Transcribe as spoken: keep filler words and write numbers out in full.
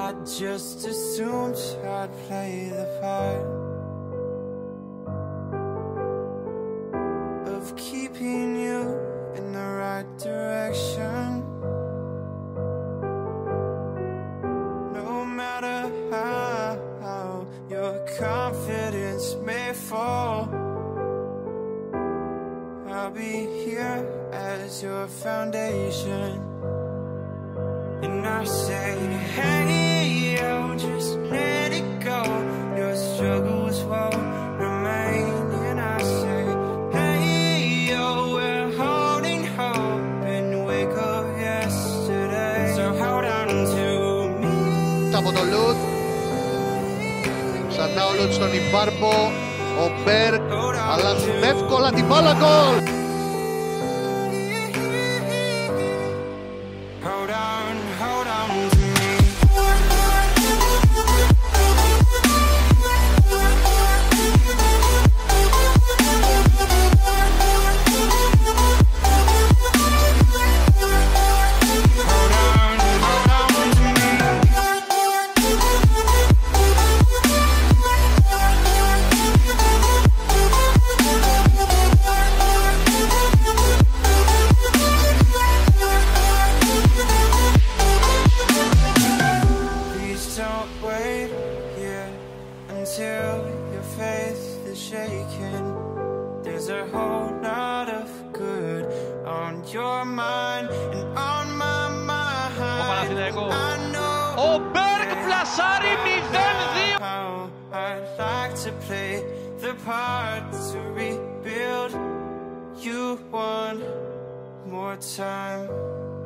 I just assumed I'd play the part of keeping you in the right direction. No matter how your confidence may fall, I'll be here as your foundation. And I say, hey, yo, just let it go. Your struggles won't remain. And I say, hey, yo, we're holding hope and wake up yesterday. So hold on to me. Από το Λουτ. Ξανά ο Λουτ στον Ιμπάρμπο. Ο Berg αλλάζουν εύκολα την μπάλα, γκολ. Hold on, hold on to me. Hold on, hold on to me. Don't wait here until your faith is shaken. There's a whole lot of good on your mind and on my mind. Ο Panathinaikos. I know Ο Berg πλασάρει μηδέν δύο. how I'd like to play the part to rebuild you one more time.